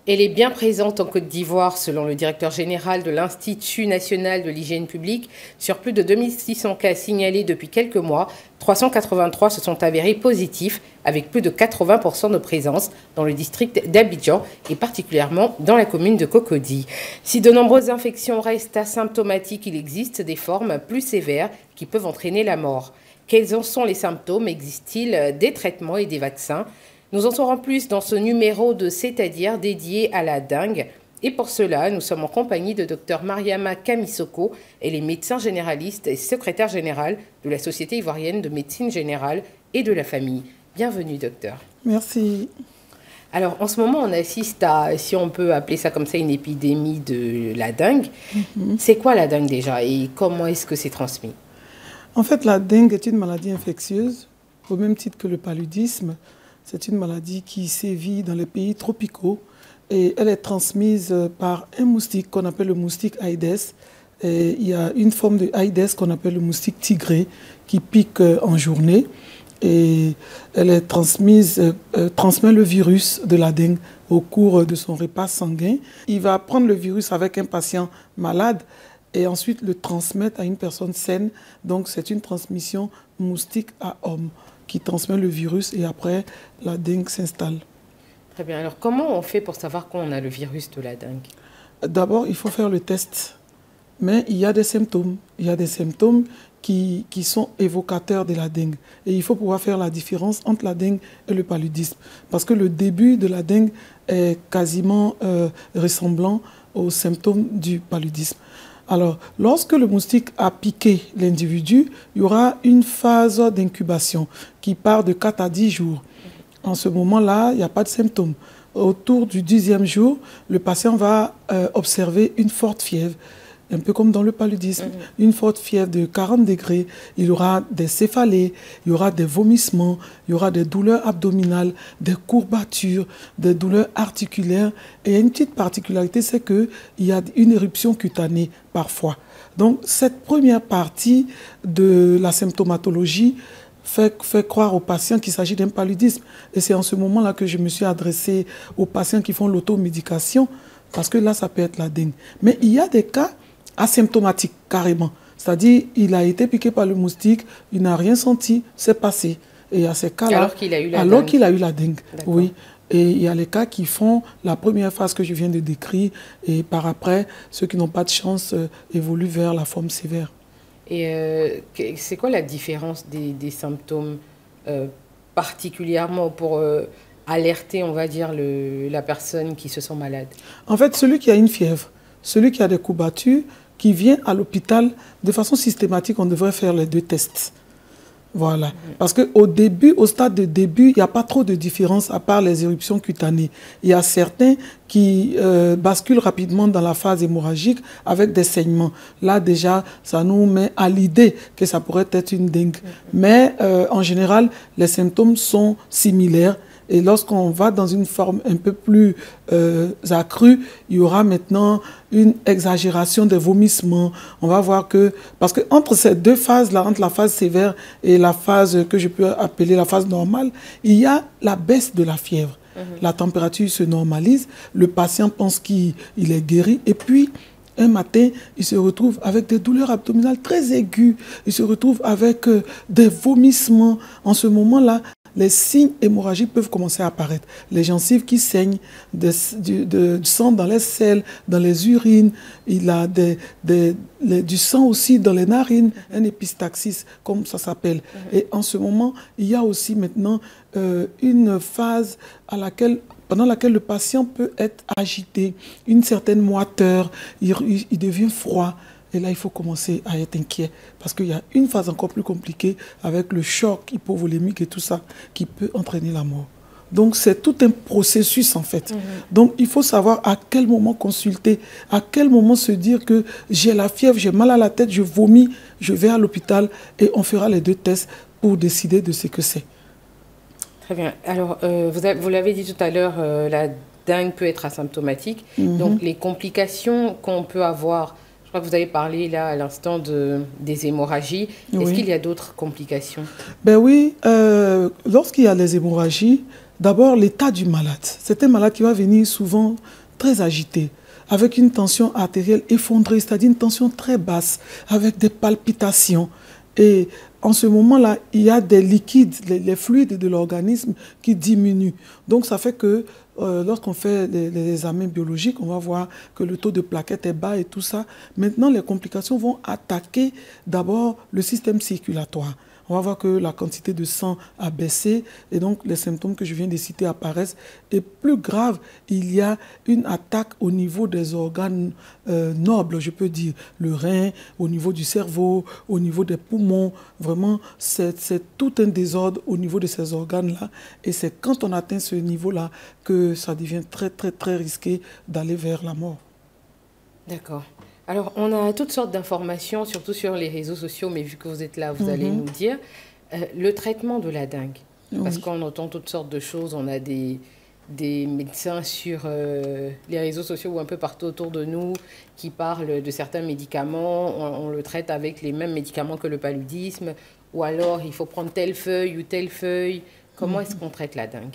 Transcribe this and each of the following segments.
Elle est bien présente en Côte d'Ivoire, selon le directeur général de l'Institut national de l'hygiène publique. Sur plus de 2600 cas signalés depuis quelques mois, 383 se sont avérés positifs, avec plus de 80% de présence dans le district d'Abidjan et particulièrement dans la commune de Cocody. Si de nombreuses infections restent asymptomatiques, il existe des formes plus sévères qui peuvent entraîner la mort. Quels en sont les symptômes? Existe-t-il des traitements et des vaccins? Nous en saurons plus dans ce numéro de C'est-à-dire dédié à la dengue. Et pour cela, nous sommes en compagnie de Dr Mariama Kamisoko. Elle est médecin généraliste et secrétaire générale de la Société ivoirienne de médecine générale et de la famille. Bienvenue, docteur. Merci. Alors, en ce moment, on assiste à, si on peut appeler ça comme ça, une épidémie de la dengue. C'est quoi la dengue déjà et comment est-ce que c'est transmis? En fait, la dengue est une maladie infectieuse, au même titre que le paludisme. C'est une maladie qui sévit dans les pays tropicaux et elle est transmise par un moustique qu'on appelle le moustique Aïdes. Et il y a une forme de Aïdes qu'on appelle le moustique tigré qui pique en journée et elle est transmet le virus de la dengue au cours de son repas sanguin. Il va prendre le virus avec un patient malade et ensuite le transmettre à une personne saine. Donc c'est une transmission moustique à homme qui transmet le virus et après la dengue s'installe. Très bien. Alors comment on fait pour savoir qu'on a le virus de la dengue? D'abord, il faut faire le test. Mais il y a des symptômes. Il y a des symptômes qui sont évocateurs de la dengue. Et il faut pouvoir faire la différence entre la dengue et le paludisme. Parce que le début de la dengue est quasiment ressemblant aux symptômes du paludisme. Alors, lorsque le moustique a piqué l'individu, il y aura une phase d'incubation qui part de 4 à 10 jours. En ce moment-là, il n'y a pas de symptômes. Autour du 10e jour, le patient va observer une forte fièvre, un peu comme dans le paludisme, une forte fièvre de 40 degrés. Il y aura des céphalées, il y aura des vomissements, il y aura des douleurs abdominales, des courbatures, des douleurs articulaires. Et une petite particularité, c'est qu'il y a une éruption cutanée parfois. Donc cette première partie de la symptomatologie fait croire aux patients qu'il s'agit d'un paludisme. Et c'est en ce moment-là que je me suis adressée aux patients qui font l'automédication, parce que là, ça peut être la dengue. Mais il y a des cas asymptomatiques, carrément. C'est-à-dire, il a été piqué par le moustique, il n'a rien senti, c'est passé. Et à ces cas-là, alors qu'il a eu la dengue. A eu la dengue, oui. Et il y a les cas qui font la première phase que je viens de décrire, et par après, ceux qui n'ont pas de chance évoluent vers la forme sévère. Et c'est quoi la différence des symptômes, particulièrement pour alerter, on va dire, la personne qui se sent malade? En fait, celui qui a une fièvre, celui qui a des courbatures, qui vient à l'hôpital, de façon systématique, on devrait faire les 2 tests. Voilà. Parce qu'au début, au stade de début, il n'y a pas trop de différence à part les éruptions cutanées. Il y a certains qui basculent rapidement dans la phase hémorragique avec des saignements. Là, déjà, ça nous met à l'idée que ça pourrait être une dengue. Mais en général, les symptômes sont similaires. Et lorsqu'on va dans une forme un peu plus accrue, il y aura maintenant une exagération des vomissements. On va voir que, parce que entre ces 2 phases-là, entre la phase sévère et la phase que je peux appeler la phase normale, il y a la baisse de la fièvre. La température se normalise, le patient pense qu'il est guéri, et puis un matin, il se retrouve avec des douleurs abdominales très aiguës, il se retrouve avec des vomissements. En ce moment-là, les signes hémorragiques peuvent commencer à apparaître. Les gencives qui saignent, du sang dans les selles, dans les urines, il a du sang aussi dans les narines, un épistaxis, comme ça s'appelle. Et en ce moment, il y a aussi maintenant une phase pendant laquelle le patient peut être agité, une certaine moiteur, il devient froid. Et là, il faut commencer à être inquiet parce qu'il y a une phase encore plus compliquée avec le choc hypovolémique et tout ça qui peut entraîner la mort. Donc, c'est tout un processus en fait. Donc, il faut savoir à quel moment consulter, à quel moment se dire que j'ai la fièvre, j'ai mal à la tête, je vomis, je vais à l'hôpital et on fera les 2 tests pour décider de ce que c'est. Très bien. Alors, vous l'avez dit tout à l'heure, la dengue peut être asymptomatique. Donc, les complications qu'on peut avoir, je crois que vous avez parlé là à l'instant des hémorragies. Est-ce qu'il y a d'autres complications? Ben oui, lorsqu'il y a les hémorragies, D'abord, l'état du malade. C'est un malade qui va venir souvent très agité, avec une tension artérielle effondrée, c'est-à-dire une tension très basse, avec des palpitations. Et en ce moment-là, il y a des liquides, les fluides de l'organisme qui diminuent. Donc, ça fait que lorsqu'on fait les examens biologiques, on va voir que le taux de plaquettes est bas et tout ça. Maintenant, les complications vont attaquer d'abord le système circulatoire. On va voir que la quantité de sang a baissé et donc les symptômes que je viens de citer apparaissent. Et plus grave, il y a une attaque au niveau des organes nobles, je peux dire, le rein, au niveau du cerveau, au niveau des poumons. Vraiment, c'est tout un désordre au niveau de ces organes-là. Et c'est quand on atteint ce niveau-là que ça devient très, très, très risqué d'aller vers la mort. D'accord. Alors, on a toutes sortes d'informations, surtout sur les réseaux sociaux, mais vu que vous êtes là, vous allez nous dire. Le traitement de la dengue, parce qu'on entend toutes sortes de choses, on a des médecins sur les réseaux sociaux ou un peu partout autour de nous qui parlent de certains médicaments, on le traite avec les mêmes médicaments que le paludisme, ou alors il faut prendre telle feuille ou telle feuille. Comment est-ce qu'on traite la dengue ?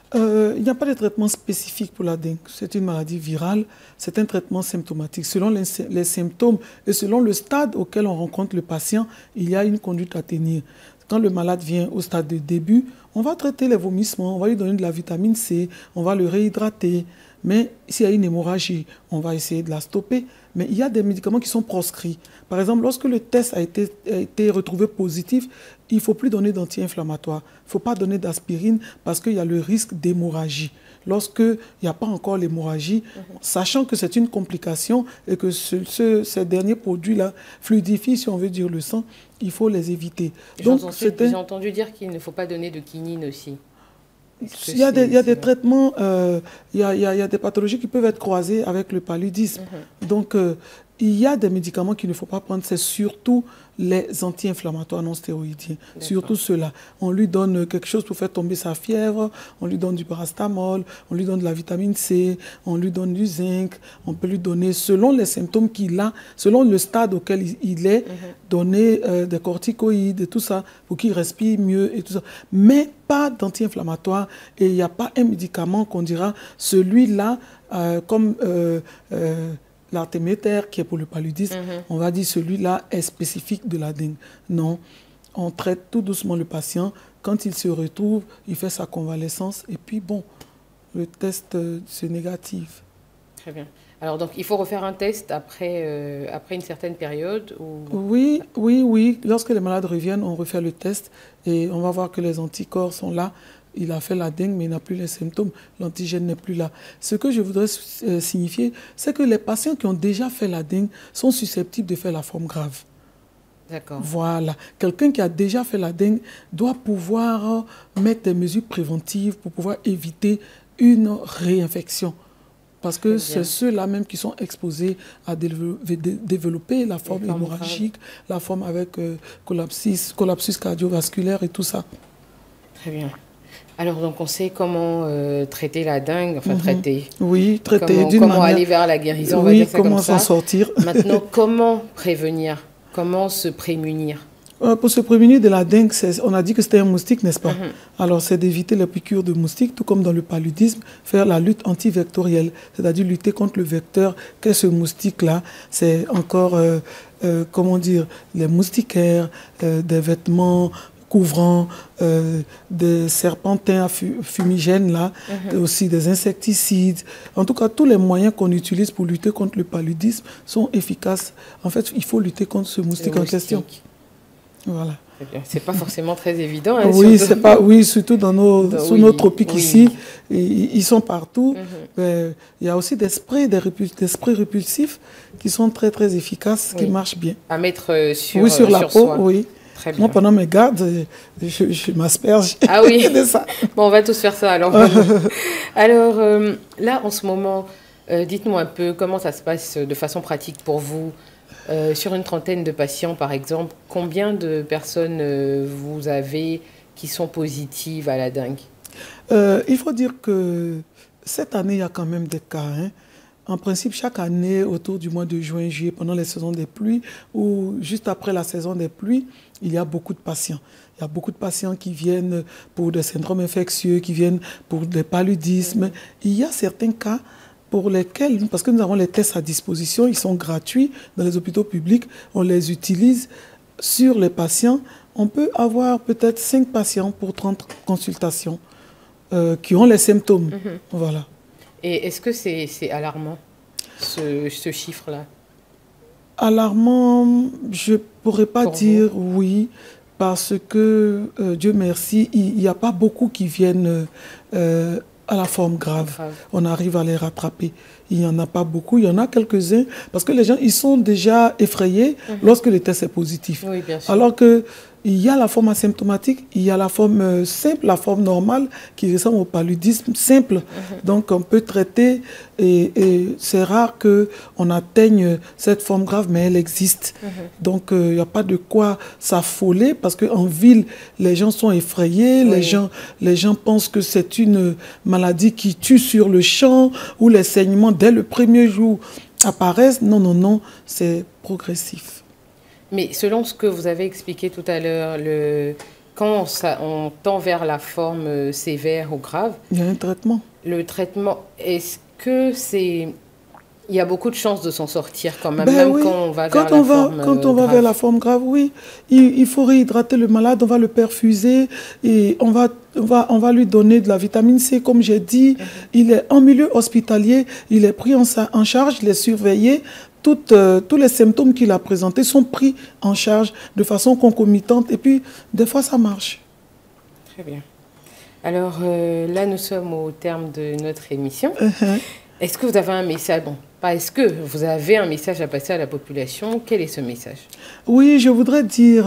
Il n'y a pas de traitement spécifique pour la dengue. C'est une maladie virale, c'est un traitement symptomatique. Selon les symptômes et selon le stade auquel on rencontre le patient, il y a une conduite à tenir. Quand le malade vient au stade de début, on va traiter les vomissements, on va lui donner de la vitamine C, on va le réhydrater. Mais s'il y a une hémorragie, on va essayer de la stopper. Mais il y a des médicaments qui sont proscrits. Par exemple, lorsque le test a été retrouvé positif, il ne faut plus donner d'anti-inflammatoires. Il ne faut pas donner d'aspirine parce qu'il y a le risque d'hémorragie. Lorsqu'il n'y a pas encore l'hémorragie, sachant que c'est une complication et que ces derniers produits-là fluidifient, si on veut dire, le sang, il faut les éviter. J'ai entendu dire qu'il ne faut pas donner de quinine aussi. Il y a des traitements, il y a des pathologies qui peuvent être croisées avec le paludisme. Donc, il y a des médicaments qu'il ne faut pas prendre, c'est surtout les anti-inflammatoires non stéroïdiens. Surtout ceux-là. On lui donne quelque chose pour faire tomber sa fièvre, on lui donne du paracétamol, on lui donne de la vitamine C, on lui donne du zinc, on peut lui donner, selon les symptômes qu'il a, selon le stade auquel il est, donner des corticoïdes et tout ça, pour qu'il respire mieux et tout ça. Mais pas d'anti-inflammatoire et il n'y a pas un médicament qu'on dira, celui-là, comme l'artéméter qui est pour le paludisme, on va dire celui-là est spécifique de la dengue. Non, on traite tout doucement le patient. Quand il se retrouve, il fait sa convalescence et puis bon, le test c'est négatif. Très bien. Alors donc il faut refaire un test après une certaine période ou... Oui. Lorsque les malades reviennent, on refait le test et on va voir que les anticorps sont là. Il a fait la dengue, mais il n'a plus les symptômes. L'antigène n'est plus là. Ce que je voudrais signifier, c'est que les patients qui ont déjà fait la dengue sont susceptibles de faire la forme grave. D'accord. Voilà. Quelqu'un qui a déjà fait la dengue doit pouvoir mettre des mesures préventives pour pouvoir éviter une réinfection. Parce que c'est ceux-là même qui sont exposés à développer la forme hémorragique, la forme avec collapsus cardiovasculaire et tout ça. Très bien. Alors, donc, on sait comment traiter la dengue, enfin, traiter. Oui, traiter comment aller vers la guérison, on va dire ça comment comme ça. s'en sortir. Maintenant, comment prévenir? Comment se prémunir? Pour se prémunir de la dengue, on a dit que c'était un moustique, n'est-ce pas? Alors, c'est d'éviter les piqûres de moustiques, tout comme dans le paludisme, faire la lutte antivectorielle, c'est-à-dire lutter contre le vecteur qu'est ce moustique-là. C'est encore, comment dire, les moustiquaires, des vêtements couvrant, des serpentins fumigènes, là, aussi des insecticides. En tout cas, tous les moyens qu'on utilise pour lutter contre le paludisme sont efficaces. En fait, il faut lutter contre ce moustique en question. Voilà. C'est pas forcément très évident. Hein, surtout sous nos tropiques ici, ils sont partout. Il y a aussi des sprays répulsifs qui sont très très efficaces, qui marchent bien. À mettre sur la peau, soi. Oui. Très bien. Moi, pendant mes gardes, je m'asperge. Ah oui. de ça. Bon, on va tous faire ça alors. Alors là, en ce moment, dites-nous un peu comment ça se passe de façon pratique pour vous. Sur une trentaine de patients, par exemple, combien de personnes vous avez qui sont positives à la dengue? Il faut dire que cette année, il y a quand même des cas. En principe, chaque année, autour du mois de juin, juillet, pendant les saisons des pluies ou juste après la saison des pluies, il y a beaucoup de patients. Il y a beaucoup de patients qui viennent pour des syndromes infectieux, qui viennent pour des paludismes. Il y a certains cas pour lesquels, parce que nous avons les tests à disposition, ils sont gratuits dans les hôpitaux publics, on les utilise sur les patients. On peut avoir peut-être 5 patients pour 30 consultations qui ont les symptômes. Voilà. Et est-ce que c'est alarmant, ce chiffre-là? Alarmant, je ne pourrais pas dire oui, parce que, Dieu merci, il n'y a pas beaucoup qui viennent à la forme grave. On arrive à les rattraper. Il n'y en a pas beaucoup, il y en a quelques-uns, parce que les gens, ils sont déjà effrayés lorsque le test est positif. Oui, bien sûr. Alors que il y a la forme asymptomatique, il y a la forme simple, la forme normale qui ressemble au paludisme simple. Donc on peut traiter et c'est rare qu'on atteigne cette forme grave, mais elle existe. Donc il n'y a pas de quoi s'affoler parce qu'en ville, les gens sont effrayés, les gens pensent que c'est une maladie qui tue sur le champ ou les saignements dès le premier jour apparaissent. Non, non, non, c'est progressif. Mais selon ce que vous avez expliqué tout à l'heure, quand on tend vers la forme sévère ou grave... Il y a un traitement. Le traitement, est-ce que c'est... Il y a beaucoup de chances de s'en sortir quand même, Oui. Quand on va vers la forme grave. Quand on va vers la forme grave, oui. Il faut réhydrater le malade, on va le perfuser et on va lui donner de la vitamine C, comme j'ai dit. Il est en milieu hospitalier, il est pris en charge, il est surveillé. Tous les symptômes qu'il a présentés sont pris en charge de façon concomitante et puis des fois ça marche. Très bien. Alors là nous sommes au terme de notre émission. Est-ce que vous avez un message, pas est-ce que vous avez un message à passer à la population? Quel est ce message? Oui, je voudrais dire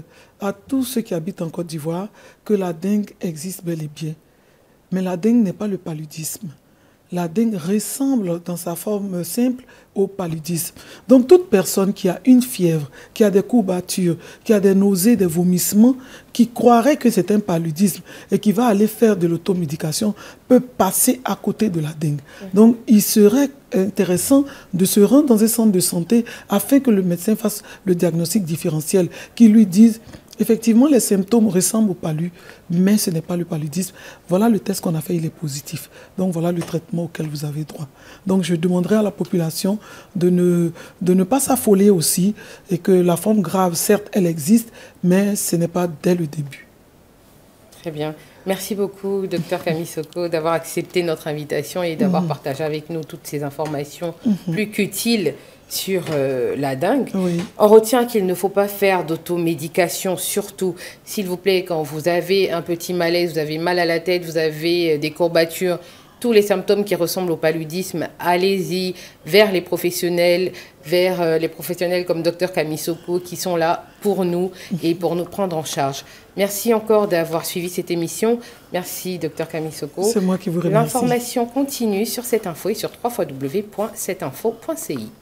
à tous ceux qui habitent en Côte d'Ivoire que la dengue existe bel et bien. Mais la dengue n'est pas le paludisme. La dengue ressemble dans sa forme simple au paludisme. Donc toute personne qui a une fièvre, qui a des courbatures, qui a des nausées, des vomissements, qui croirait que c'est un paludisme et qui va aller faire de l'automédication peut passer à côté de la dengue. Donc il serait intéressant de se rendre dans un centre de santé afin que le médecin fasse le diagnostic différentiel, qui lui dise effectivement, les symptômes ressemblent au palu, mais ce n'est pas le paludisme. Voilà le test qu'on a fait, il est positif. Donc voilà le traitement auquel vous avez droit. Donc je demanderai à la population de ne pas s'affoler aussi et que la forme grave, certes, elle existe, mais ce n'est pas dès le début. Très bien. Merci beaucoup, Dr Camille Soko, d'avoir accepté notre invitation et d'avoir partagé avec nous toutes ces informations plus qu'utiles sur la dengue. On retient qu'il ne faut pas faire d'automédication, surtout, s'il vous plaît, quand vous avez un petit malaise, vous avez mal à la tête, vous avez des courbatures, tous les symptômes qui ressemblent au paludisme, allez-y vers les professionnels comme Dr Camille Soko qui sont là pour nous et pour nous prendre en charge. Merci encore d'avoir suivi cette émission. Merci Dr Camille Soko. C'est moi qui vous remercie. L'information continue sur cette info et sur www.cetinfo.ci.